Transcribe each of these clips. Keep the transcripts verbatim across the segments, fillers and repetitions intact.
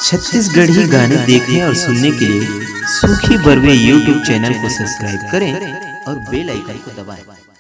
छत्तीसगढ़ी गाने देखने और सुनने के लिए सूखी बरवे यूट्यूब चैनल को सब्सक्राइब करें और बेल आइकन को दबाएं।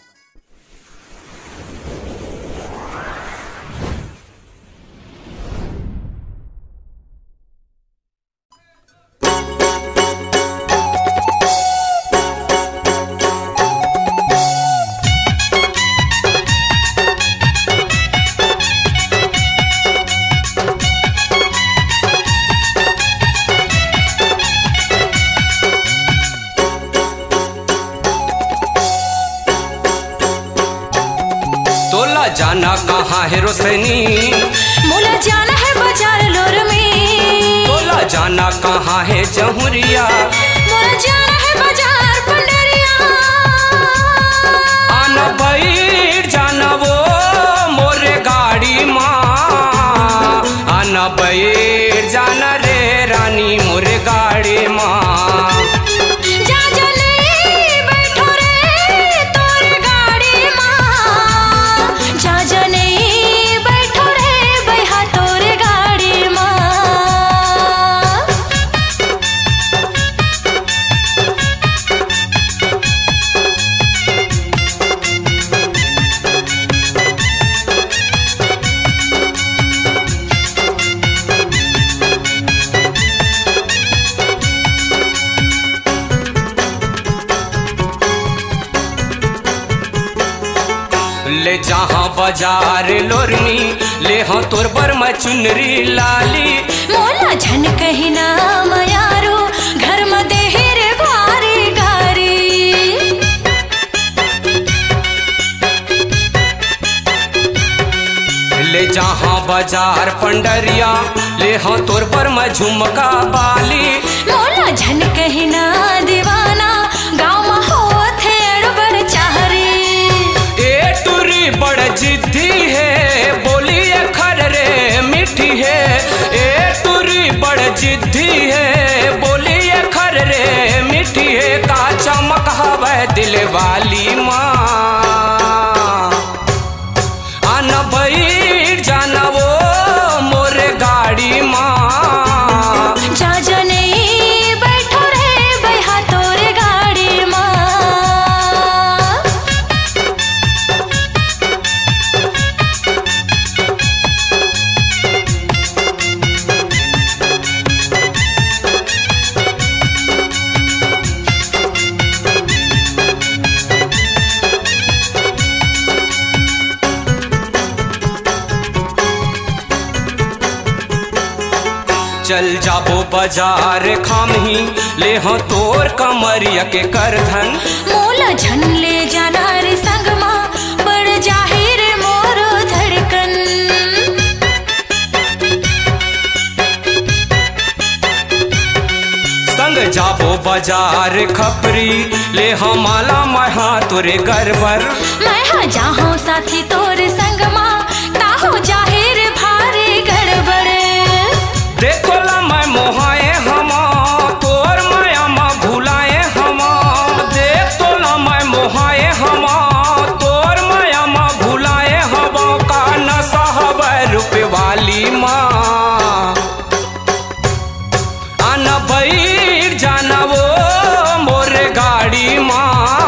जाना कहाँ है रोशनी, मोला जाना है बाजार लोर में। तोला जाना कहाँ है जहुरिया, मोला जाना है बाजार पंडरिया। आना बैठ जाना वो मोरे गाड़ी माँ, आना बैठ जाना रे रानी मोरे गाड़ी माँ। ले जहाँ बाजार लोरनी ले हाँ तोर पर मैं चुनरी लाली। मोला झन कही ना मयारो घर में देहिर भारी गारी। ले जहाँ बाजार पंडरिया ले हाँ तोर पर मैं झुमका बाली। मोला झन कही ना दीवाना गाँव में होत है अड़बड़ चाहरी। बड़ जिद्दी है बोली खर रे मीठी है, ए तुरी बड़ जिद्दी है बोली खर रे मीठी है। का चमक हवे दिल वाली माँ, आना बैठ जाना वो मोरे गाड़ी माँ। चल जाबो बाजार खामही ले हाँ तोर कमरिया के करधन। मोला झन ले जाना रे संग माँ बड़ जाहिर मोर धड़कन। संग जाबो बाजार खपरी ले हाँ माला महा तोरे गरबर। मैं हाँ जाहूँ साथी तोरे संग माँ ताहू जाहिर भारी गड़बड़। देखो ला मैं मोहाए हमा तोर माया माँ भुलाए हमा। देख तो ला मैं मोहाए हमा तोर माया माँ भुलाए हवा। का नशा हवे रुपए वाली माँ, आना बैठ जाना वो मोरे गाड़ी माँ।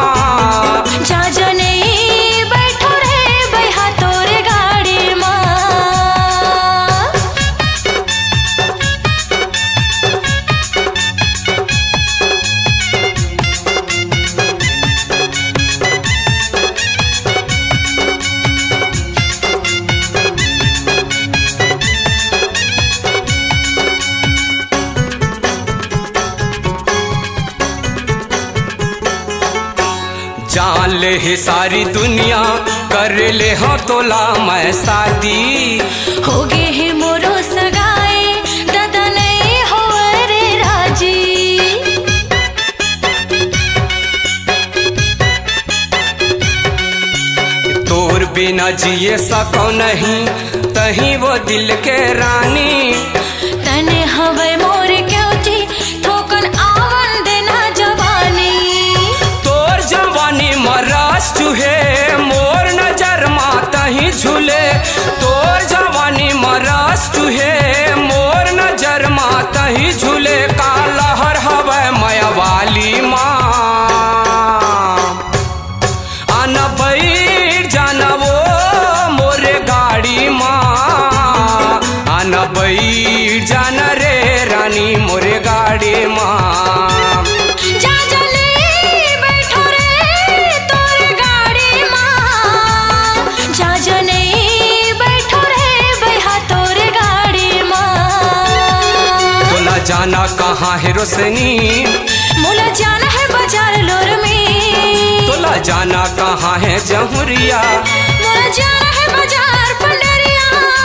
जान ले है सारी दुनिया कर ले हाँ तोला मैं शादी। हो गे है मोरो सगाई दादा नहीं हो रे राजी। तोर बिना जिए सको नहीं तही वो दिल के रानी। तने हवे मोर क्यों जी थोकन आवन देना जवानी। तोर जवानी मरास चूहे मोर नजर माता ही झूले। तोर जवानी मरास चूहे मोर नजर माता बैठ जाना रे रानी मोरे गाड़ी माँ। जा जले बैठो रे तोर गाड़ी माँ, जा जले बैठो रे बैहा तोर गाड़ी माँ। तोला जाना कहाँ है रोशनी, मोला जाना है बाजार लोर में। तोला जाना कहाँ है जहुरिया, मोला जाना है बाजार पंडरिया।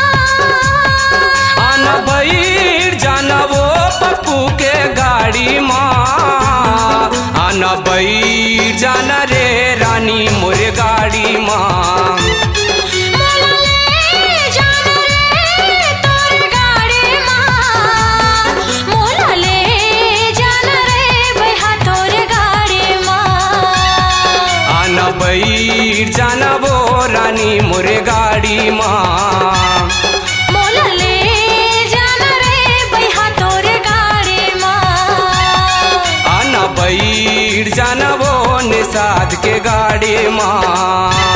आना बैठ जाना वो पप्पू के गाड़ी माँ, आना बैठ जाना रे रानी मोरे गाड़ी माँ। मोला ले जाना रे तोर गाड़ी माँ, मोला ले जाना रे बैहा तोर गाड़ी माँ। आना बैठ जाना वो रानी मोरे गाड़ी माँ। मोला ले जाना रे बैहा तोर गाड़ी माँ। आना बैठ जाना वो निषाद के गाड़ी माँ।